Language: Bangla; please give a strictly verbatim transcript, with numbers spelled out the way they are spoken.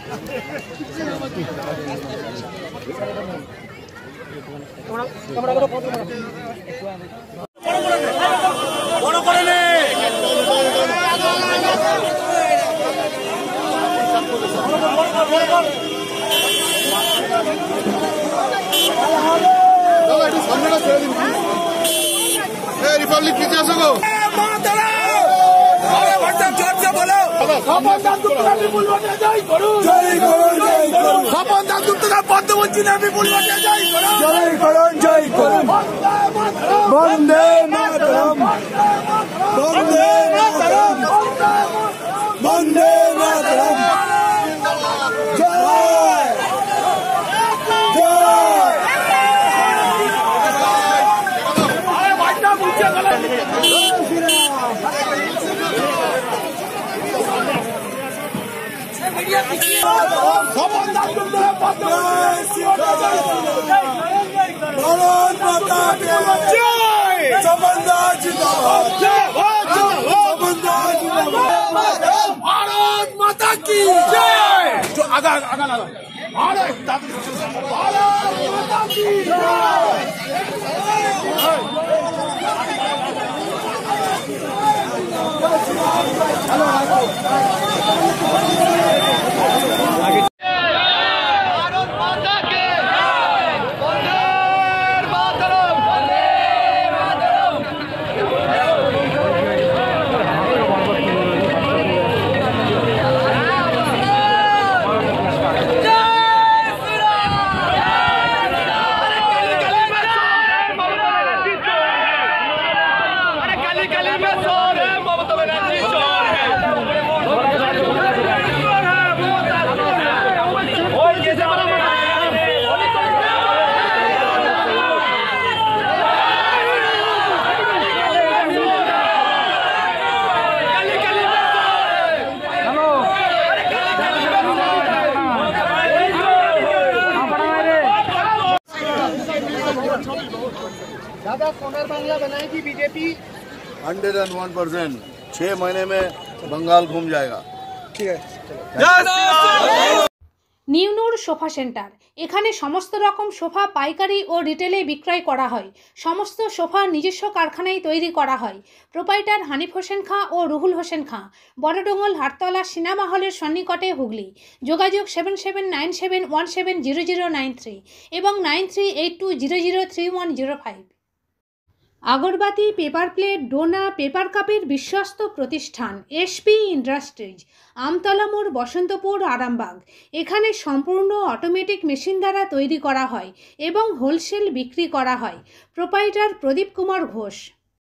रिपब्लिक की जैसे को वंदे मातरम वंदे मातरम वंदे मातरम जय भारत माता की जय। जो आगा आगा लगा भारत भारत माता की दादा सोनार बांग्ला बनाएगी BJP hundred and one percent छह महीने में बंगाल घूम जाएगा। ठीक है। নিউনুর সোফা সেন্টার এখানে সমস্ত রকম সোফা পাইকারি ও রিটেলে বিক্রয় করা হয়। সমস্ত সোফা নিজস্ব কারখানায় তৈরি করা হয়। প্রোপাইটার হানিফ হোসেন খাঁ ও রুহুল হোসেন খাঁ, বড়ডোঙ্গল হাটতলা সিনেমা হলের সন্নিকটে, হুগলি। যোগাযোগ seven seven nine seven one seven zero zero nine three এবং nine three eight two zero zero three one zero five. আগরবাতি, পেপার প্লেট, ডোনা, পেপার কাপের বিশ্বস্ত প্রতিষ্ঠান এসপি ইন্ডাস্ট্রিজ, আমতলা মোড়, বসন্তপুর, আরামবাগ। এখানে সম্পূর্ণ অটোমেটিক মেশিন দ্বারা তৈরি করা হয় এবং হোলসেল বিক্রি করা হয়। প্রোপাইটার প্রদীপ কুমার ঘোষ।